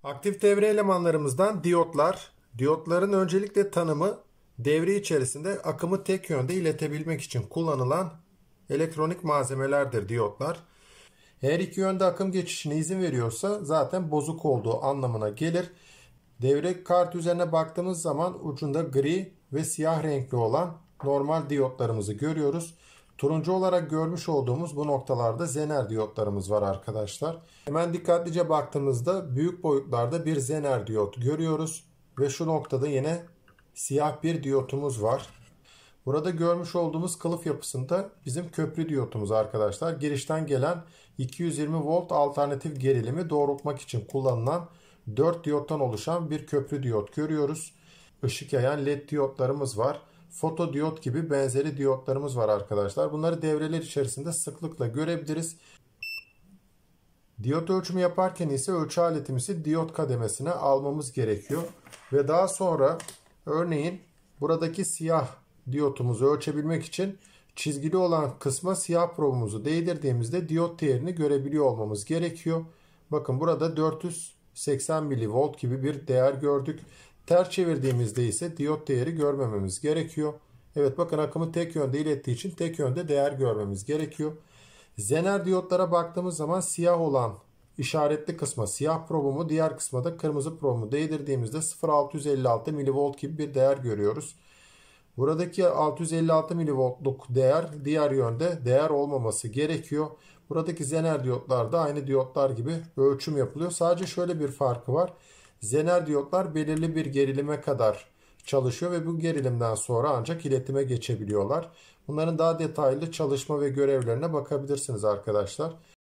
Aktif devre elemanlarımızdan diyotlar. Diyotların öncelikle tanımı devre içerisinde akımı tek yönde iletebilmek için kullanılan elektronik malzemelerdir diyotlar. Eğer iki yönde akım geçişine izin veriyorsa zaten bozuk olduğu anlamına gelir. Devre kart üzerine baktığımız zaman ucunda gri ve siyah renkli olan normal diyotlarımızı görüyoruz. Turuncu olarak görmüş olduğumuz bu noktalarda zener diyotlarımız var arkadaşlar. Hemen dikkatlice baktığımızda büyük boyutlarda bir zener diyot görüyoruz. Ve şu noktada yine siyah bir diyotumuz var. Burada görmüş olduğumuz kılıf yapısında bizim köprü diyotumuz arkadaşlar. Girişten gelen 220 volt alternatif gerilimi doğrultmak için kullanılan 4 diyottan oluşan bir köprü diyot görüyoruz. Işık yayan led diyotlarımız var. Fotodiyot gibi benzeri diyotlarımız var arkadaşlar. Bunları devreler içerisinde sıklıkla görebiliriz. Diyot ölçümü yaparken ise ölçü aletimizi diyot kademesine almamız gerekiyor. Ve daha sonra örneğin buradaki siyah diyotumuzu ölçebilmek için çizgili olan kısma siyah probumuzu değdirdiğimizde diyot değerini görebiliyor olmamız gerekiyor. Bakın burada 480 milivolt gibi bir değer gördük. Ters çevirdiğimizde ise diyot değeri görmememiz gerekiyor. Evet, bakın akımı tek yönde ilettiği için tek yönde değer görmemiz gerekiyor. Zener diyotlara baktığımız zaman siyah olan işaretli kısma siyah probumu, diğer kısma da kırmızı probumu değdirdiğimizde 0,656 milivolt gibi bir değer görüyoruz. Buradaki 656 milivoltluk değer diğer yönde değer olmaması gerekiyor. Buradaki zener diyotlarda aynı diyotlar gibi ölçüm yapılıyor. Sadece şöyle bir farkı var. Zener diyotlar belirli bir gerilime kadar çalışıyor ve bu gerilimden sonra ancak iletime geçebiliyorlar. Bunların daha detaylı çalışma ve görevlerine bakabilirsiniz arkadaşlar.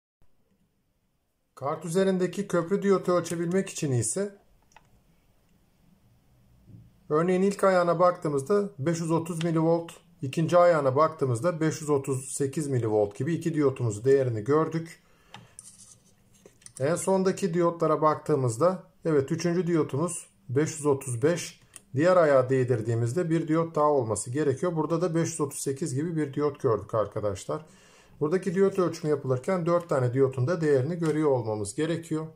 Kart üzerindeki köprü diyotu ölçebilmek için ise örneğin ilk ayağına baktığımızda 530 milivolt, ikinci ayağına baktığımızda 538 milivolt gibi iki diyotumuzun değerini gördük. En sondaki diyotlara baktığımızda evet, üçüncü diyotumuz 535. Diğer ayağa değdirdiğimizde bir diyot daha olması gerekiyor. Burada da 538 gibi bir diyot gördük arkadaşlar. Buradaki diyot ölçümü yapılırken 4 tane diyotun da değerini görüyor olmamız gerekiyor.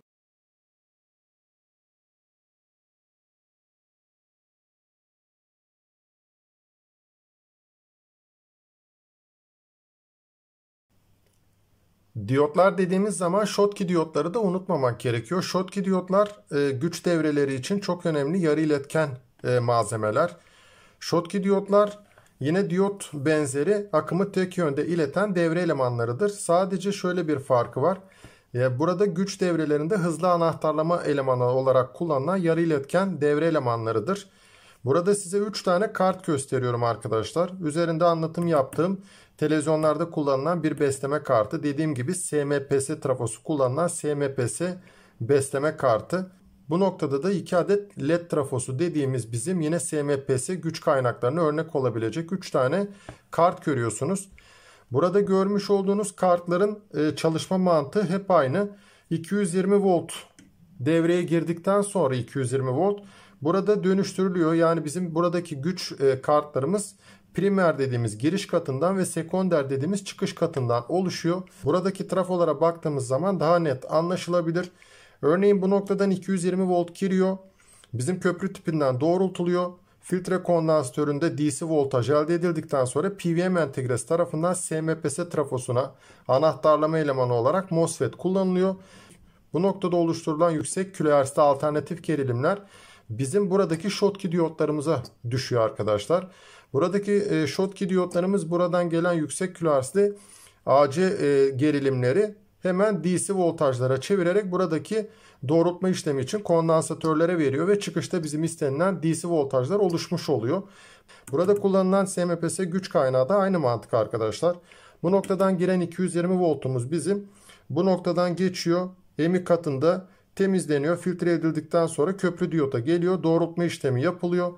Diyotlar dediğimiz zaman Schottky diyotları da unutmamak gerekiyor. Schottky diyotlar güç devreleri için çok önemli yarı iletken malzemeler. Schottky diyotlar yine diyot benzeri akımı tek yönde ileten devre elemanlarıdır. Sadece şöyle bir farkı var. Burada güç devrelerinde hızlı anahtarlama elemanı olarak kullanılan yarı iletken devre elemanlarıdır. Burada size 3 tane kart gösteriyorum arkadaşlar. Üzerinde anlatım yaptığım televizyonlarda kullanılan bir besleme kartı. Dediğim gibi SMPS trafosu kullanılan SMPS besleme kartı. Bu noktada da 2 adet led trafosu dediğimiz bizim yine SMPS güç kaynaklarına örnek olabilecek 3 tane kart görüyorsunuz. Burada görmüş olduğunuz kartların çalışma mantığı hep aynı. 220 volt devreye girdikten sonra 220 volt burada dönüştürülüyor. Yani bizim buradaki güç kartlarımız primer dediğimiz giriş katından ve sekonder dediğimiz çıkış katından oluşuyor. Buradaki trafolara baktığımız zaman daha net anlaşılabilir. Örneğin bu noktadan 220 volt giriyor. Bizim köprü tipinden doğrultuluyor. Filtre kondansatöründe DC voltaj elde edildikten sonra PWM entegresi tarafından SMPS trafosuna anahtarlama elemanı olarak MOSFET kullanılıyor. Bu noktada oluşturulan yüksek kilohertz'te alternatif gerilimler bizim buradaki Schottky diyotlarımıza düşüyor arkadaşlar. Buradaki Schottky diyotlarımız buradan gelen yüksek kilohertz'te AC gerilimleri hemen DC voltajlara çevirerek buradaki doğrultma işlemi için kondansatörlere veriyor ve çıkışta bizim istenilen DC voltajlar oluşmuş oluyor. Burada kullanılan SMPS güç kaynağı da aynı mantık arkadaşlar. Bu noktadan giren 220 voltumuz bizim bu noktadan geçiyor. Emi katında temizleniyor. Filtre edildikten sonra köprü diyota geliyor. Doğrultma işlemi yapılıyor.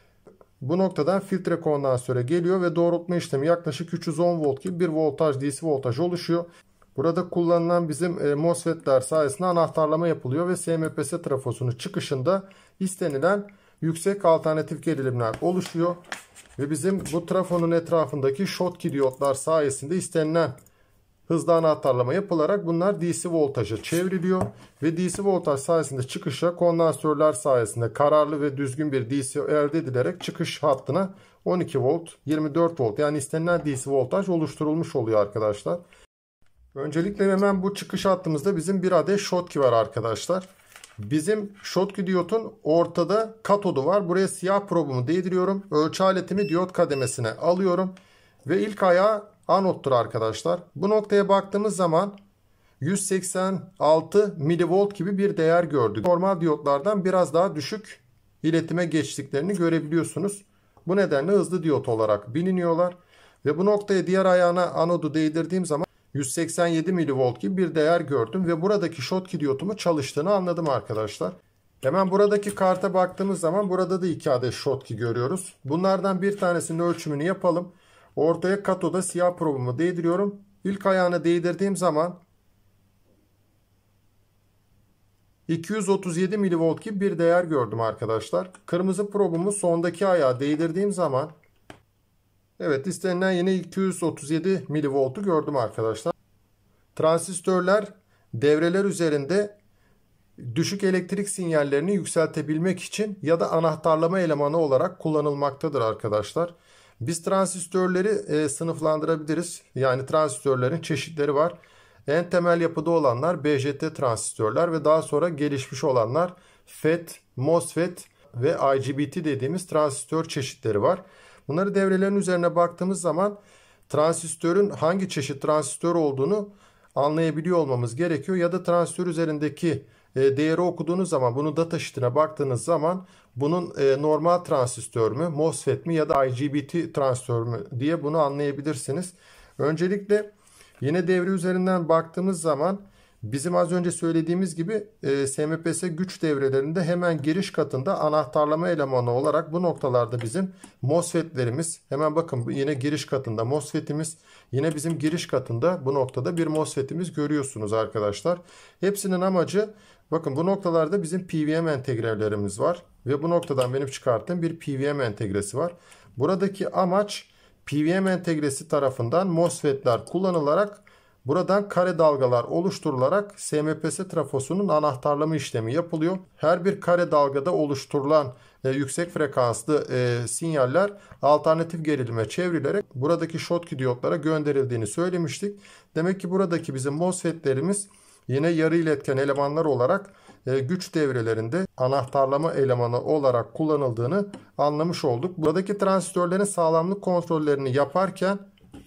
Bu noktadan filtre kondansatöre geliyor ve doğrultma işlemi yaklaşık 310 volt gibi bir voltaj, DC voltaj oluşuyor. Burada kullanılan bizim MOSFET'ler sayesinde anahtarlama yapılıyor ve SMPS trafosunun çıkışında istenilen yüksek alternatif gerilimler oluşuyor. Ve bizim bu trafonun etrafındaki Schottky diyotlar sayesinde istenilen hızlı anahtarlama yapılarak bunlar DC voltaja çevriliyor ve DC voltaj sayesinde çıkışa kondansörler sayesinde kararlı ve düzgün bir DC elde edilerek çıkış hattına 12 volt, 24 volt yani istenilen DC voltaj oluşturulmuş oluyor arkadaşlar. Öncelikle hemen bu çıkış hattımızda bizim bir adet Schottky var arkadaşlar. Bizim Schottky diyotun ortada katodu var. Buraya siyah probumu değdiriyorum. Ölçü aletimi diyot kademesine alıyorum. Ve ilk ayağı anottur arkadaşlar. Bu noktaya baktığımız zaman 186 milivolt gibi bir değer gördük. Normal diyotlardan biraz daha düşük iletime geçtiklerini görebiliyorsunuz. Bu nedenle hızlı diyot olarak biliniyorlar. Ve bu noktaya diğer ayağına anodu değdirdiğim zaman 187 milivolt gibi bir değer gördüm ve buradaki Schottky diyotumu çalıştığını anladım arkadaşlar. Hemen buradaki karta baktığımız zaman burada da 2 adet Schottky görüyoruz. Bunlardan bir tanesinin ölçümünü yapalım. Ortaya katoda siyah probumu değdiriyorum. İlk ayağını değdirdiğim zaman 237 milivolt gibi bir değer gördüm arkadaşlar. Kırmızı probumu sondaki ayağa değdirdiğim zaman evet istenilen yine 237 milivoltu gördüm arkadaşlar. Transistörler devreler üzerinde düşük elektrik sinyallerini yükseltebilmek için ya da anahtarlama elemanı olarak kullanılmaktadır arkadaşlar. Biz transistörleri sınıflandırabiliriz. Yani transistörlerin çeşitleri var. En temel yapıda olanlar BJT transistörler ve daha sonra gelişmiş olanlar FET, MOSFET ve IGBT dediğimiz transistör çeşitleri var. Bunları devrelerin üzerine baktığımız zaman transistörün hangi çeşit transistör olduğunu anlayabiliyor olmamız gerekiyor. Ya da transistör üzerindeki değeri okuduğunuz zaman bunu datasheet'ine baktığınız zaman bunun normal transistör mü, MOSFET mi ya da IGBT transistör mü diye bunu anlayabilirsiniz. Öncelikle yine devre üzerinden baktığımız zaman bizim az önce söylediğimiz gibi SMPS güç devrelerinde hemen giriş katında anahtarlama elemanı olarak bu noktalarda bizim MOSFET'lerimiz. Hemen bakın yine giriş katında MOSFET'imiz. Yine bizim giriş katında bu noktada bir MOSFET'imiz görüyorsunuz arkadaşlar. Hepsinin amacı bakın bu noktalarda bizim PWM entegrelerimiz var. Ve bu noktadan benim çıkarttığım bir PWM entegresi var. Buradaki amaç PWM entegresi tarafından MOSFET'ler kullanılarak buradan kare dalgalar oluşturularak SMPS trafosunun anahtarlama işlemi yapılıyor. Her bir kare dalgada oluşturulan yüksek frekanslı sinyaller alternatif gerilime çevrilerek buradaki Schottky diyotlara gönderildiğini söylemiştik. Demek ki buradaki bizim MOSFET'lerimiz yine yarı iletken elemanlar olarak güç devrelerinde anahtarlama elemanı olarak kullanıldığını anlamış olduk. Buradaki transistörlerin sağlamlık kontrollerini yaparken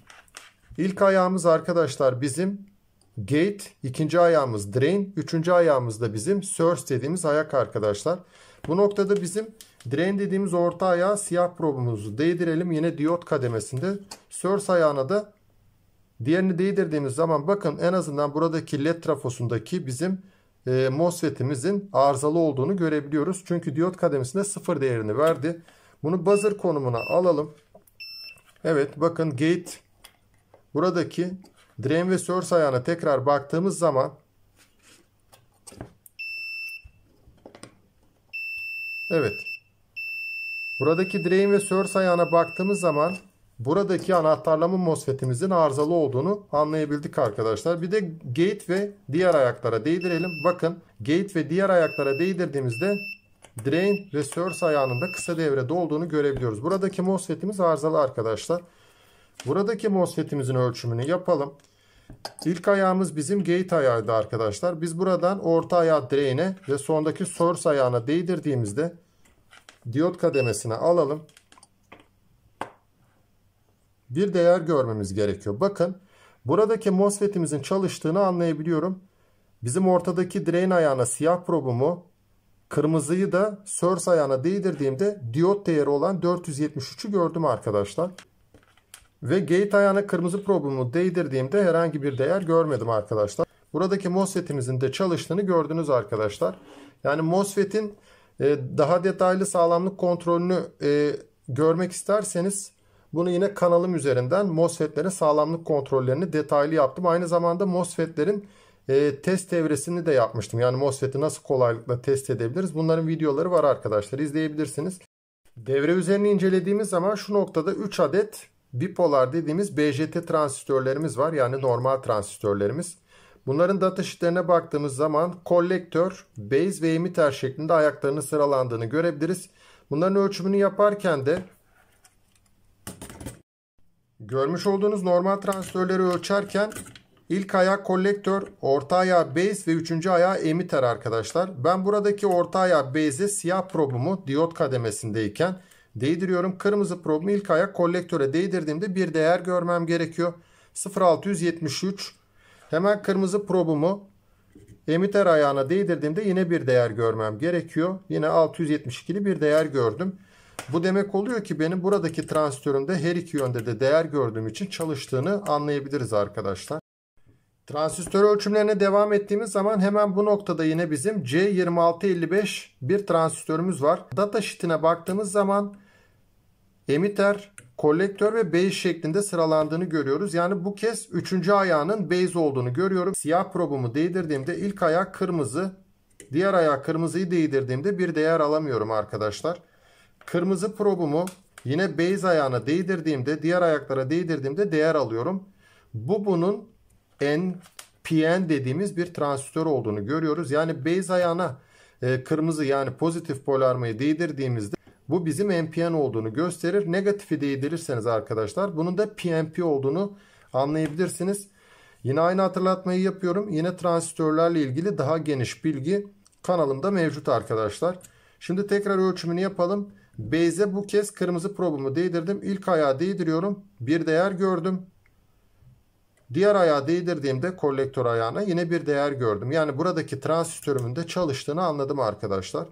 İlk ayağımız arkadaşlar bizim gate, ikinci ayağımız drain, üçüncü ayağımız da bizim source dediğimiz ayak arkadaşlar. Bu noktada bizim drain dediğimiz orta ayağa siyah probumuzu değdirelim yine diyot kademesinde. Source ayağına da diğerini değdirdiğimiz zaman bakın en azından buradaki led trafosundaki bizim MOSFET'imizin arızalı olduğunu görebiliyoruz. Çünkü diyot kademesinde 0 değerini verdi. Bunu buzzer konumuna alalım. Evet bakın gate buradaki drain ve source ayağına tekrar baktığımız zaman evet buradaki drain ve source ayağına baktığımız zaman buradaki anahtarlama MOSFET'imizin arızalı olduğunu anlayabildik arkadaşlar. Bir de gate ve diğer ayaklara değdirelim. Bakın gate ve diğer ayaklara değdirdiğimizde drain ve source ayağının da kısa devrede olduğunu görebiliyoruz. Buradaki MOSFET'imiz arızalı arkadaşlar. Buradaki MOSFET'imizin ölçümünü yapalım. İlk ayağımız bizim gate ayağıydı arkadaşlar. Biz buradan orta ayağı drain'e ve sondaki source ayağına değdirdiğimizde diyot kademesine alalım. Bir değer görmemiz gerekiyor. Bakın buradaki MOSFET'imizin çalıştığını anlayabiliyorum. Bizim ortadaki drain ayağına siyah probumu, kırmızıyı da source ayağına değdirdiğimde diyot değeri olan 473'ü gördüm arkadaşlar. Ve gate ayağına kırmızı probumu değdirdiğimde herhangi bir değer görmedim arkadaşlar. Buradaki MOSFET'imizin de çalıştığını gördünüz arkadaşlar. Yani MOSFET'in daha detaylı sağlamlık kontrolünü görmek isterseniz bunu yine kanalım üzerinden MOSFET'lerin sağlamlık kontrollerini detaylı yaptım. Aynı zamanda MOSFET'lerin test devresini de yapmıştım. Yani MOSFET'i nasıl kolaylıkla test edebiliriz? Bunların videoları var arkadaşlar. İzleyebilirsiniz. Devre üzerini incelediğimiz zaman şu noktada 3 adet bipolar dediğimiz BJT transistörlerimiz var. Yani normal transistörlerimiz. Bunların datasheetlerine baktığımız zaman kolektör, base ve emitter şeklinde ayaklarının sıralandığını görebiliriz. Bunların ölçümünü yaparken de görmüş olduğunuz normal transistörleri ölçerken ilk ayağı kolektör, orta ayağı base ve üçüncü ayağı emitter arkadaşlar. Ben buradaki orta ayağı base'e siyah probumu diyot kademesindeyken değdiriyorum. Kırmızı probumu ilk ayak kolektöre değdirdiğimde bir değer görmem gerekiyor. 0.673. Hemen kırmızı probumu emitter ayağına değdirdiğimde yine bir değer görmem gerekiyor. Yine 672'li bir değer gördüm. Bu demek oluyor ki benim buradaki transistörümde her iki yönde de değer gördüğüm için çalıştığını anlayabiliriz arkadaşlar. Transistör ölçümlerine devam ettiğimiz zaman hemen bu noktada yine bizim C2655 bir transistörümüz var. Datasheet'ine baktığımız zaman emitter, kolektör ve base şeklinde sıralandığını görüyoruz. Yani bu kez 3. ayağının base olduğunu görüyorum. Siyah probumu değdirdiğimde ilk ayak kırmızı, diğer ayak kırmızıyı değdirdiğimde bir değer alamıyorum arkadaşlar. Kırmızı probumu yine base ayağına değdirdiğimde, diğer ayaklara değdirdiğimde değer alıyorum. Bunun NPN dediğimiz bir transistör olduğunu görüyoruz. Yani base ayağına kırmızı yani pozitif polarmayı değdirdiğimizde bu bizim NPN olduğunu gösterir. Negatifi değdirirseniz arkadaşlar bunun da PNP olduğunu anlayabilirsiniz. Yine aynı hatırlatmayı yapıyorum. Yine transistörlerle ilgili daha geniş bilgi kanalımda mevcut arkadaşlar. Şimdi tekrar ölçümünü yapalım. Base'e bu kez kırmızı probumu değdirdim. İlk ayağı değdiriyorum. Bir değer gördüm. Diğer ayağı değdirdiğimde kolektör ayağına yine bir değer gördüm. Yani buradaki transistörümün de çalıştığını anladım arkadaşlar.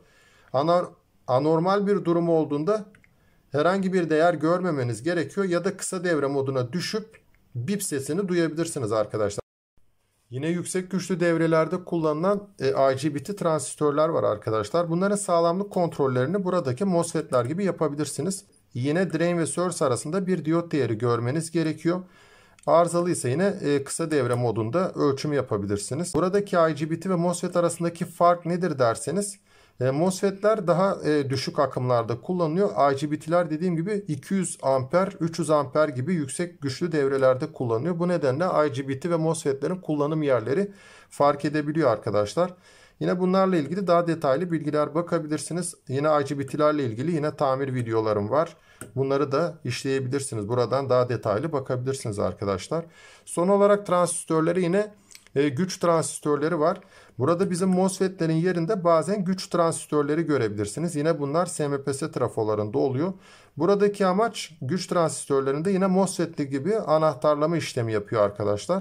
Anormal bir durum olduğunda herhangi bir değer görmemeniz gerekiyor ya da kısa devre moduna düşüp bip sesini duyabilirsiniz arkadaşlar. Yine yüksek güçlü devrelerde kullanılan IGBT transistörler var arkadaşlar. Bunların sağlamlık kontrollerini buradaki MOSFET'ler gibi yapabilirsiniz. Yine drain ve source arasında bir diyot değeri görmeniz gerekiyor. Arızalı ise yine kısa devre modunda ölçüm yapabilirsiniz. Buradaki IGBT ve MOSFET arasındaki fark nedir derseniz MOSFET'ler daha düşük akımlarda kullanılıyor. IGBT'ler dediğim gibi 200 amper, 300 amper gibi yüksek güçlü devrelerde kullanılıyor. Bu nedenle IGBT ve MOSFET'lerin kullanım yerleri fark edebiliyor arkadaşlar. Yine bunlarla ilgili daha detaylı bilgiler bakabilirsiniz. Yine IGBT'lerle ilgili yine tamir videolarım var. Bunları da işleyebilirsiniz. Buradan daha detaylı bakabilirsiniz arkadaşlar. Son olarak transistörleri yine güç transistörleri var. Burada bizim MOSFET'lerin yerinde bazen güç transistörleri görebilirsiniz. Yine bunlar SMPS trafolarında oluyor. Buradaki amaç güç transistörlerinde yine MOSFET'li gibi anahtarlama işlemi yapıyor arkadaşlar.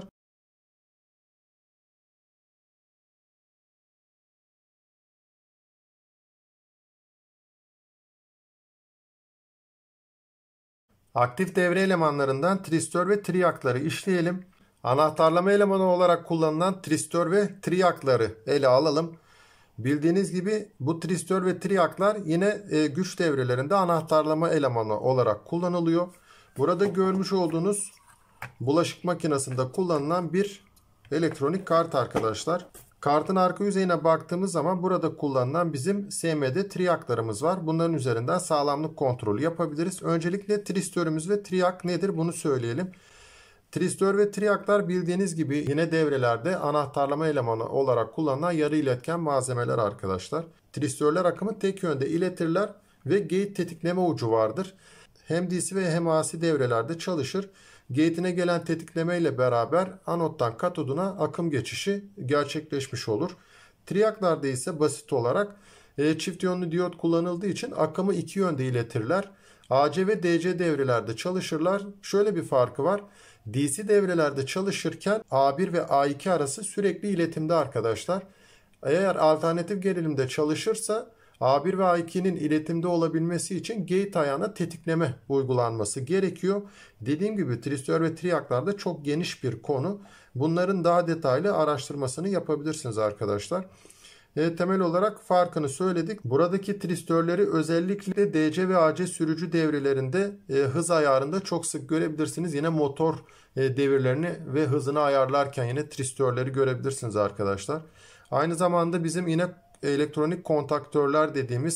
Aktif devre elemanlarından tristör ve triakları işleyelim. Anahtarlama elemanı olarak kullanılan tristör ve triakları ele alalım. Bildiğiniz gibi bu tristör ve triaklar yine güç devrelerinde anahtarlama elemanı olarak kullanılıyor. Burada görmüş olduğunuz bulaşık makinesinde kullanılan bir elektronik kart arkadaşlar. Kartın arka yüzeyine baktığımız zaman burada kullanılan bizim SMD triaklarımız var. Bunların üzerinden sağlamlık kontrolü yapabiliriz. Öncelikle tristörümüz ve triak nedir bunu söyleyelim. Tristör ve triaklar bildiğiniz gibi yine devrelerde anahtarlama elemanı olarak kullanılan yarı iletken malzemeler arkadaşlar. Tristörler akımı tek yönde iletirler ve gate tetikleme ucu vardır. Hem DC ve hem AC devrelerde çalışır. Gate'ine gelen tetikleme ile beraber anottan katoduna akım geçişi gerçekleşmiş olur. Triaklarda ise basit olarak çift yönlü diyot kullanıldığı için akımı iki yönde iletirler. AC ve DC devrelerde çalışırlar. Şöyle bir farkı var. DC devrelerde çalışırken A1 ve A2 arası sürekli iletimde arkadaşlar. Eğer alternatif gerilimde çalışırsa A1 ve A2'nin iletimde olabilmesi için gate ayağına tetikleme uygulanması gerekiyor. Dediğim gibi tristör ve triaklarda çok geniş bir konu. Bunların daha detaylı araştırmasını yapabilirsiniz arkadaşlar. Temel olarak farkını söyledik. Buradaki tristörleri özellikle DC ve AC sürücü devrelerinde hız ayarında çok sık görebilirsiniz. Yine motor devirlerini ve hızını ayarlarken yine tristörleri görebilirsiniz arkadaşlar. Aynı zamanda bizim yine elektronik kontaktörler dediğimiz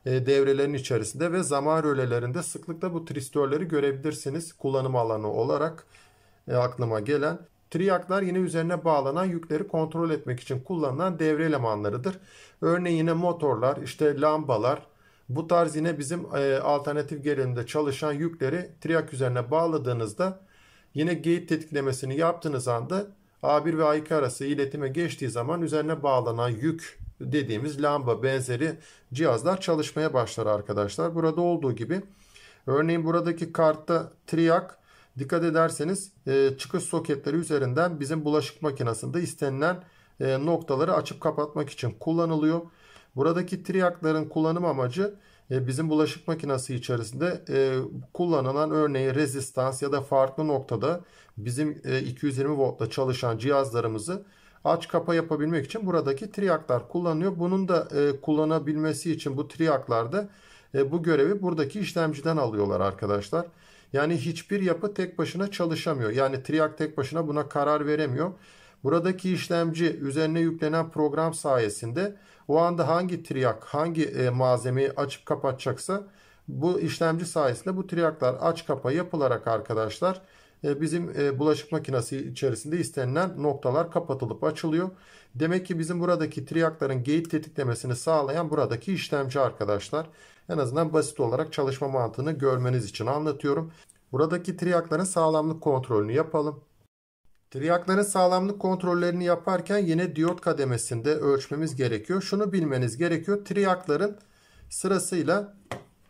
devrelerin içerisinde ve zaman rölelerinde sıklıkla bu tristörleri görebilirsiniz. Kullanım alanı olarak aklıma gelen. Triyaklar yine üzerine bağlanan yükleri kontrol etmek için kullanılan devre elemanlarıdır. Örneğin yine motorlar, işte lambalar, bu tarz yine bizim alternatif gerilimde çalışan yükleri triyak üzerine bağladığınızda yine gate tetiklemesini yaptığınız anda A1 ve A2 arası iletime geçtiği zaman üzerine bağlanan yük dediğimiz lamba benzeri cihazlar çalışmaya başlar arkadaşlar. Burada olduğu gibi örneğin buradaki kartta triyak, dikkat ederseniz çıkış soketleri üzerinden bizim bulaşık makinesinde istenilen noktaları açıp kapatmak için kullanılıyor. Buradaki triyakların kullanım amacı bizim bulaşık makinesi içerisinde kullanılan örneğin rezistans ya da farklı noktada bizim 220 voltla çalışan cihazlarımızı aç kapa yapabilmek için buradaki triyaklar kullanılıyor. Bunun da kullanabilmesi için bu triyaklarda bu görevi buradaki işlemciden alıyorlar arkadaşlar. Yani hiçbir yapı tek başına çalışamıyor. Yani triyak tek başına buna karar veremiyor. Buradaki işlemci üzerine yüklenen program sayesinde o anda hangi triyak, hangi malzemeyi açıp kapatacaksa bu işlemci sayesinde bu triyaklar aç kapa yapılarak arkadaşlar bizim bulaşık makinesi içerisinde istenilen noktalar kapatılıp açılıyor. Demek ki bizim buradaki triyakların gate tetiklemesini sağlayan buradaki işlemci arkadaşlar. En azından basit olarak çalışma mantığını görmeniz için anlatıyorum. Buradaki triyakların sağlamlık kontrolünü yapalım. Triyakların sağlamlık kontrollerini yaparken yine diyot kademesinde ölçmemiz gerekiyor. Şunu bilmeniz gerekiyor. Triyakların sırasıyla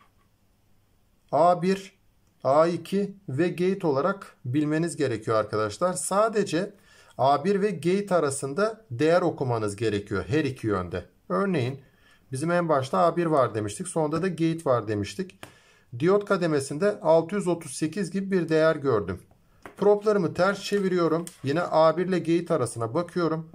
A1, A2 ve gate olarak bilmeniz gerekiyor arkadaşlar. Sadece A1 ve gate arasında değer okumanız gerekiyor her iki yönde. Örneğin bizim en başta A1 var demiştik. Sonunda da gate var demiştik. Diyot kademesinde 638 gibi bir değer gördüm. Proplarımı ters çeviriyorum. Yine A1 ile gate arasına bakıyorum.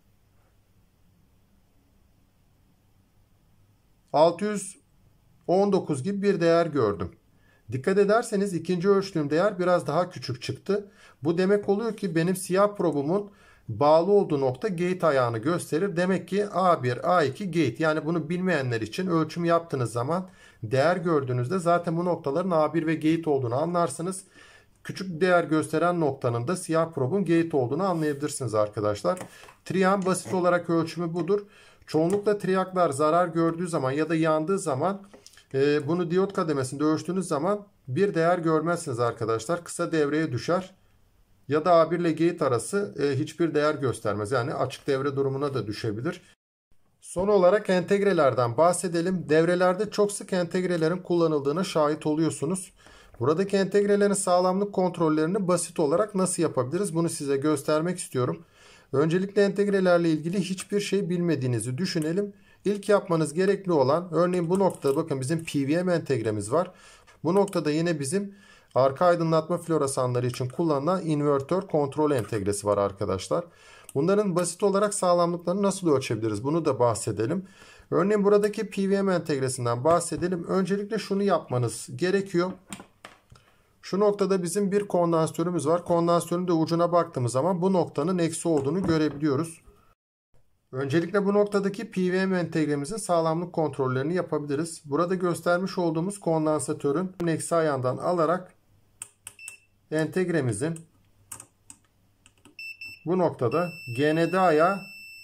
619 gibi bir değer gördüm. Dikkat ederseniz ikinci ölçtüğüm değer biraz daha küçük çıktı. Bu demek oluyor ki benim siyah probumun bağlı olduğu nokta gate ayağını gösterir. Demek ki A1, A2 gate. Yani bunu bilmeyenler için ölçüm yaptığınız zaman değer gördüğünüzde zaten bu noktaların A1 ve gate olduğunu anlarsınız. Küçük değer gösteren noktanın da siyah probun gate olduğunu anlayabilirsiniz arkadaşlar. Triyağın basit olarak ölçümü budur. Çoğunlukla triyaklar zarar gördüğü zaman ya da yandığı zaman bunu diyot kademesinde ölçtüğünüz zaman bir değer görmezsiniz arkadaşlar. Kısa devreye düşer. Ya da A1 ile gate arası hiçbir değer göstermez. Yani açık devre durumuna da düşebilir. Son olarak entegrelerden bahsedelim. Devrelerde çok sık entegrelerin kullanıldığına şahit oluyorsunuz. Buradaki entegrelerin sağlamlık kontrollerini basit olarak nasıl yapabiliriz? Bunu size göstermek istiyorum. Öncelikle entegrelerle ilgili hiçbir şey bilmediğinizi düşünelim. İlk yapmanız gerekli olan, örneğin bu noktada bakın bizim PWM entegremiz var. Bu noktada yine bizim arka aydınlatma floresanları için kullanılan invertör kontrol entegresi var arkadaşlar. Bunların basit olarak sağlamlıklarını nasıl ölçebiliriz? Bunu da bahsedelim. Örneğin buradaki PWM entegresinden bahsedelim. Öncelikle şunu yapmanız gerekiyor. Şu noktada bizim bir kondansatörümüz var. Kondansatörün de ucuna baktığımız zaman bu noktanın eksi olduğunu görebiliyoruz. Öncelikle bu noktadaki PWM entegremizin sağlamlık kontrollerini yapabiliriz. Burada göstermiş olduğumuz kondansatörün eksi ayağından alarak entegremizin bu noktada GND ayağı,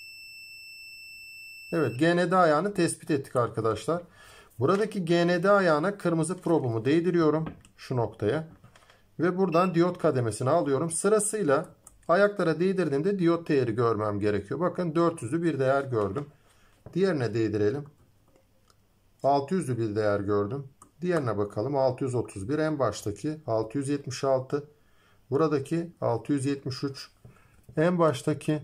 evet, GND ayağını tespit ettik arkadaşlar. Buradaki GND ayağına kırmızı probumu değdiriyorum şu noktaya ve buradan diyot kademesini alıyorum. Sırasıyla ayaklara değdirdiğimde diyot değeri görmem gerekiyor. Bakın 400'lü bir değer gördüm. Diğerine değdirelim. 600'lü bir değer gördüm. Diğerine bakalım. 631 en baştaki, 676, buradaki 673, en baştaki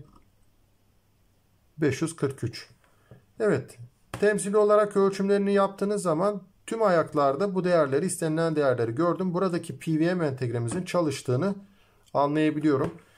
543. Evet, temsili olarak ölçümlerini yaptığınız zaman tüm ayaklarda bu değerleri, istenilen değerleri gördüm. Buradaki PWM entegremizin çalıştığını anlayabiliyorum.